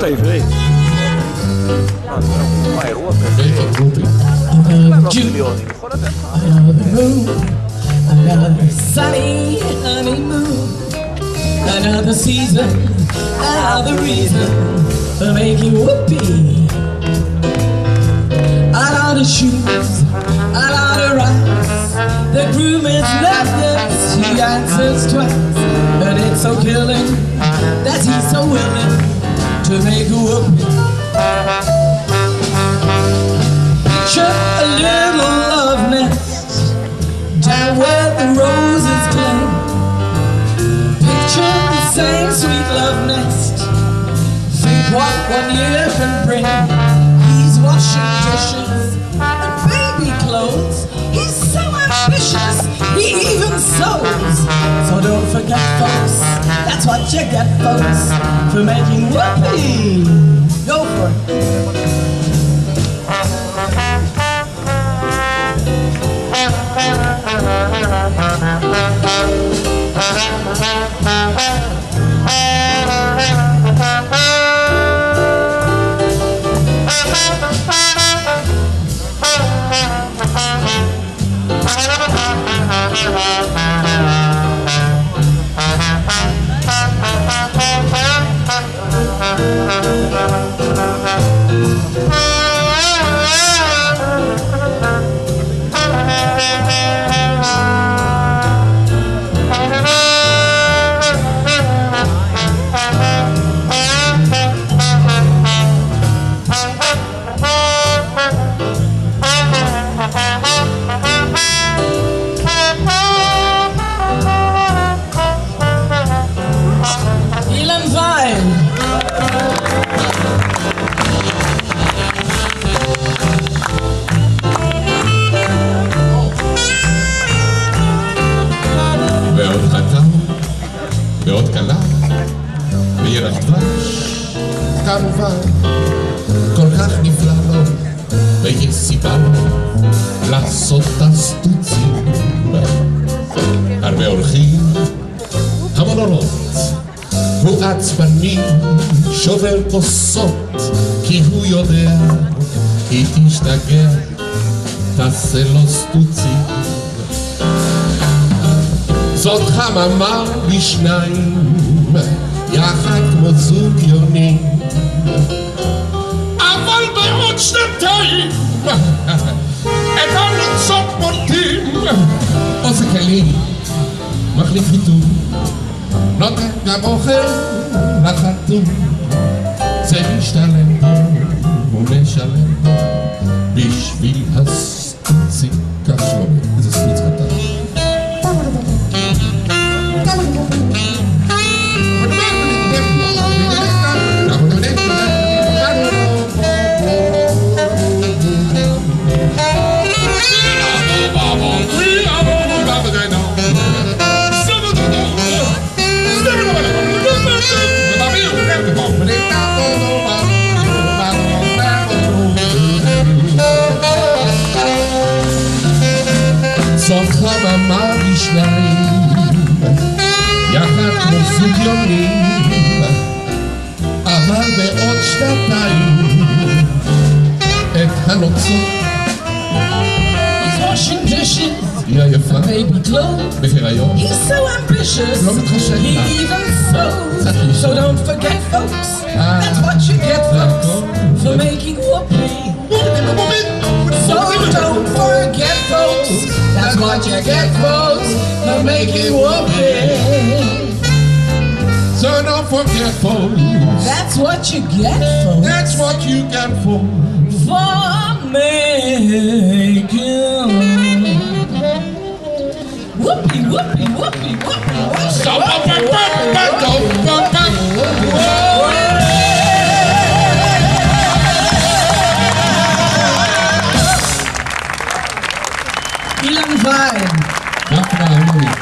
Conta aí, velho. Another sunny honeymoon, another season, another reason for making whoopee. A lot of shoes, a lot of rice. The groom is nervous, he answers twice, but it's so killing that he's so willing to make a whoopee. Picture a little love nest down where the roses bloom. Picture the same sweet love nest. Think what 1 year can bring. He's washing dishes and baby clothes. He's so ambitious, he even sews. So don't forget, folks, that's what you get, folks, for making whoopee. Go for it. מאוד קלה, וירח דבש, כמובן, כל כך נפלא לו, ויש סיבה לעשות הסטוצים. הרבה הולכים, המון עולות, הוא עצבני, שובר כוסות, כי הוא יודע, היא תשתגע, תעשה לו סטוצים. זאת חממה בשניים, יחד כמו זוג יונים, אבל בעוד שנתיים את הנוצות מורדים. אוזק כלי, מחליף חיתום, נותן גם אוכל לחתום. זה משתלם פה ומשלם פה בשביל הסטוצים. כך שלומי, איזה סטוץ קטן. זאת חממה בשניים, יחד כמו זוג יונים, אבל בעוד שנתיים את הנוצות. He's washing dishes, היא עייפה, baby clothes, בהיריון, he's so ambitious, לא מתחשק לה, he even sews. So don't forget, folks, that's what you get, folks, for making whoopee. So don't forget, folks, that's what you get, folks, for making whoopee. So don't forget, folks, that's what you get, folks, that's what you get, folks, for making whoopee, whoopee, whoopee, whoopee. Ilan Vine.